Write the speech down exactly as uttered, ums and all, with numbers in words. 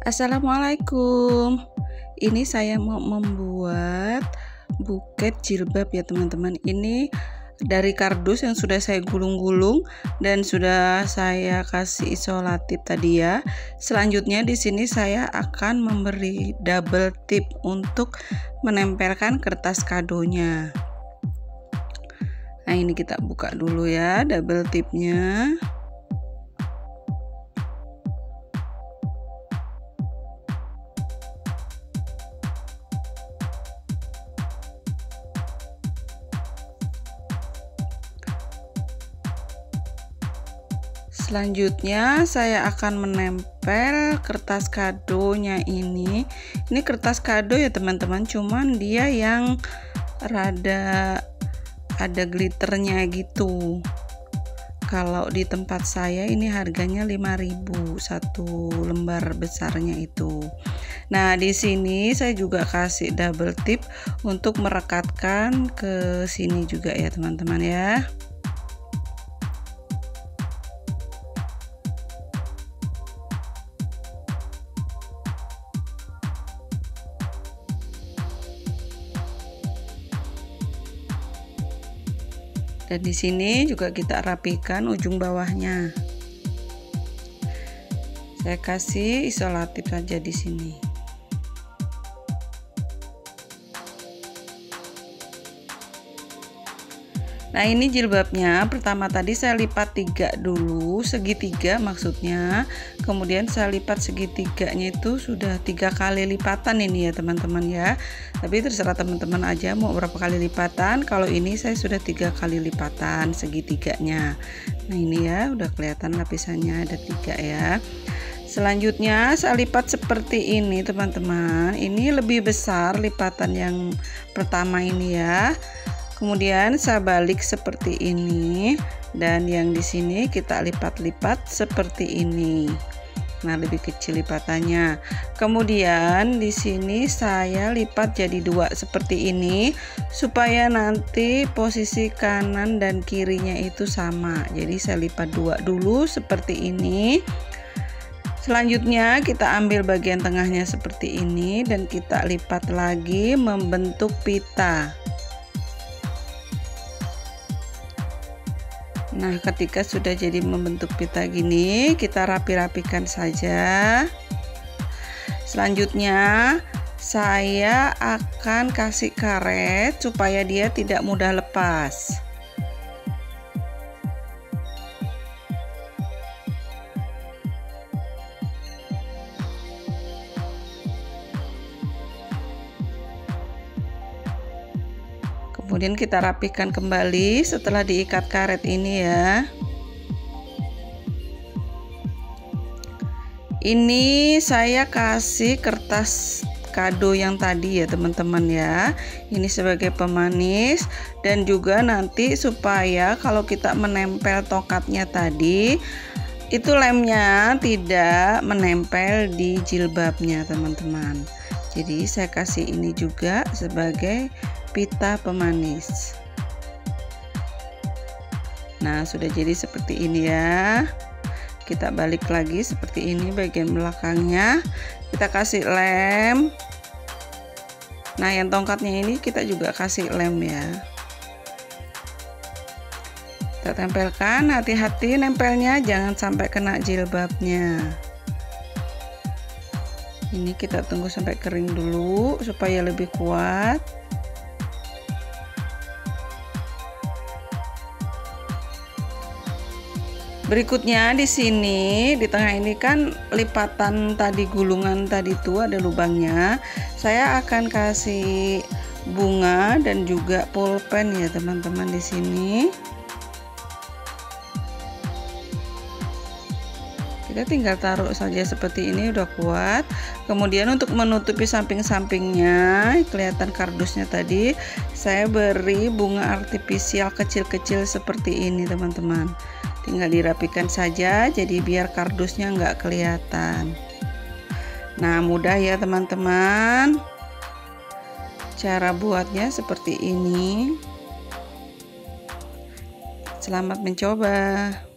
Assalamualaikum. Ini saya mau membuat buket jilbab ya teman-teman. Ini dari kardus yang sudah saya gulung-gulung dan sudah saya kasih isolatif tadi ya. Selanjutnya di sini saya akan memberi double tip untuk menempelkan kertas kadonya. Nah, ini kita buka dulu ya double tipnya. Selanjutnya saya akan menempel kertas kadonya ini. Ini kertas kado ya teman-teman, cuman dia yang rada ada glitternya gitu. Kalau di tempat saya ini harganya lima ribu satu lembar besarnya itu. Nah, di sini saya juga kasih double tip untuk merekatkan ke sini juga ya teman-teman ya. Dan di sini juga kita rapikan ujung bawahnya. Saya kasih isolatif saja di sini. Nah, ini jilbabnya. Pertama tadi saya lipat tiga dulu, segitiga maksudnya. Kemudian saya lipat segitiganya itu sudah tiga kali lipatan ini ya teman-teman ya. Tapi terserah teman-teman aja mau berapa kali lipatan. Kalau ini saya sudah tiga kali lipatan segitiganya. Nah, ini ya udah kelihatan lapisannya ada tiga ya. Selanjutnya saya lipat seperti ini teman-teman. Ini lebih besar lipatan yang pertama ini ya. Kemudian saya balik seperti ini dan yang di sini kita lipat-lipat seperti ini. Nah, lebih kecil lipatannya. Kemudian di sini saya lipat jadi dua seperti ini supaya nanti posisi kanan dan kirinya itu sama. Jadi saya lipat dua dulu seperti ini. Selanjutnya kita ambil bagian tengahnya seperti ini dan kita lipat lagi membentuk pita. Nah, ketika sudah jadi membentuk pita gini, kita rapi-rapikan saja. Selanjutnya, saya akan kasih karet supaya dia tidak mudah lepas. Kemudian kita rapikan kembali setelah diikat karet ini ya. Ini saya kasih kertas kado yang tadi ya teman-teman ya. Ini sebagai pemanis dan juga nanti supaya kalau kita menempel tokatnya tadi itu lemnya tidak menempel di jilbabnya teman-teman. Jadi saya kasih ini juga sebagai pita pemanis. Nah, sudah jadi seperti ini ya. Kita balik lagi seperti ini bagian belakangnya. Kita kasih lem. Nah, yang tongkatnya ini kita juga kasih lem ya. Kita tempelkan, hati-hati nempelnya jangan sampai kena jilbabnya. Ini kita tunggu sampai kering dulu supaya lebih kuat. Berikutnya di sini di tengah ini kan lipatan tadi gulungan tadi tuh ada lubangnya. Saya akan kasih bunga dan juga pulpen ya teman-teman di sini. Kita tinggal taruh saja seperti ini udah kuat. Kemudian untuk menutupi samping-sampingnya kelihatan kardusnya tadi, saya beri bunga artifisial kecil-kecil seperti ini teman-teman. Tinggal dirapikan saja jadi biar kardusnya nggak kelihatan. Nah, mudah ya teman-teman. Cara buatnya seperti ini. Selamat mencoba.